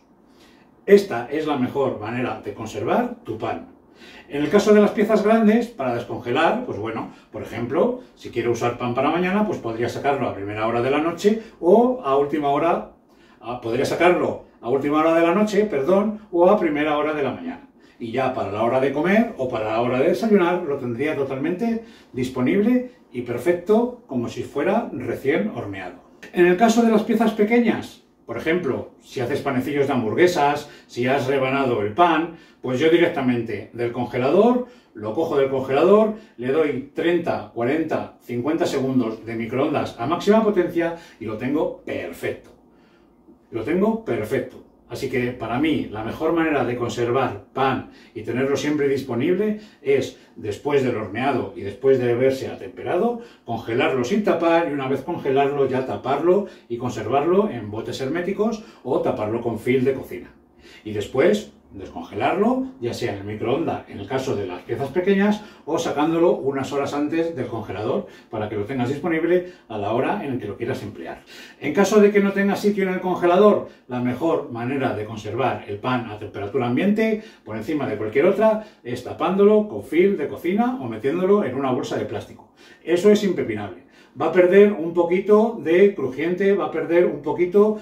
Esta es la mejor manera de conservar tu pan. En el caso de las piezas grandes, para descongelar, pues bueno, por ejemplo, si quiero usar pan para mañana, pues podría sacarlo a primera hora de la noche o a última hora, a, podría sacarlo a última hora de la noche, perdón, o a primera hora de la mañana. Y ya para la hora de comer o para la hora de desayunar lo tendría totalmente disponible y perfecto, como si fuera recién horneado. En el caso de las piezas pequeñas, por ejemplo, si haces panecillos de hamburguesas, si has rebanado el pan, pues yo directamente del congelador, lo cojo del congelador, le doy treinta, cuarenta, cincuenta segundos de microondas a máxima potencia y lo tengo perfecto. Lo tengo perfecto. Así que para mí la mejor manera de conservar pan y tenerlo siempre disponible es, después del horneado y después de haberse atemperado, congelarlo sin tapar y una vez congelarlo ya taparlo y conservarlo en botes herméticos o taparlo con film de cocina. Y después descongelarlo, ya sea en el microondas en el caso de las piezas pequeñas o sacándolo unas horas antes del congelador para que lo tengas disponible a la hora en que lo quieras emplear. En caso de que no tengas sitio en el congelador, la mejor manera de conservar el pan a temperatura ambiente por encima de cualquier otra es tapándolo con film de cocina o metiéndolo en una bolsa de plástico. Eso es impepinable. Va a perder un poquito de crujiente, va a perder un poquito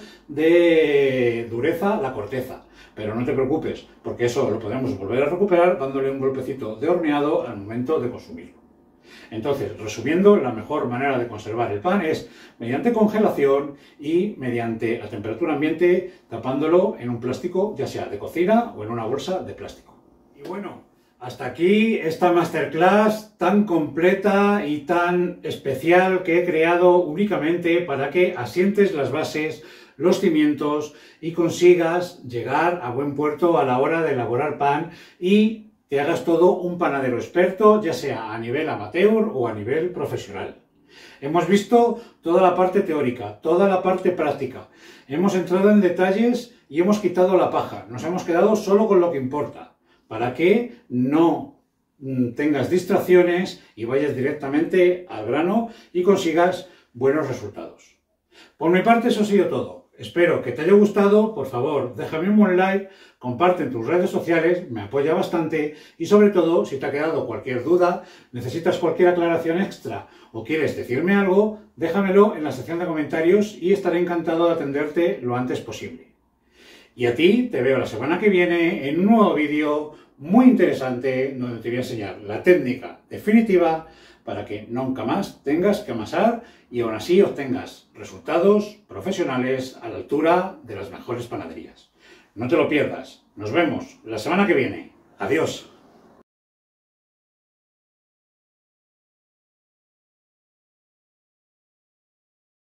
de dureza la corteza. Pero no te preocupes, porque eso lo podemos volver a recuperar dándole un golpecito de horneado al momento de consumirlo. Entonces, resumiendo, la mejor manera de conservar el pan es mediante congelación y mediante a temperatura ambiente tapándolo en un plástico, ya sea de cocina o en una bolsa de plástico. Y bueno, hasta aquí esta masterclass tan completa y tan especial que he creado únicamente para que asientes las bases, los cimientos y consigas llegar a buen puerto a la hora de elaborar pan y te hagas todo un panadero experto, ya sea a nivel amateur o a nivel profesional. Hemos visto toda la parte teórica, toda la parte práctica. Hemos entrado en detalles y hemos quitado la paja. Nos hemos quedado solo con lo que importa, para que no tengas distracciones y vayas directamente al grano y consigas buenos resultados. Por mi parte eso ha sido todo. Espero que te haya gustado, por favor déjame un buen like, comparte en tus redes sociales, me apoya bastante y sobre todo si te ha quedado cualquier duda, necesitas cualquier aclaración extra o quieres decirme algo, déjamelo en la sección de comentarios y estaré encantado de atenderte lo antes posible. Y a ti te veo la semana que viene en un nuevo vídeo muy interesante donde te voy a enseñar la técnica definitiva para que nunca más tengas que amasar y aún así obtengas resultados profesionales a la altura de las mejores panaderías. No te lo pierdas. Nos vemos la semana que viene. Adiós.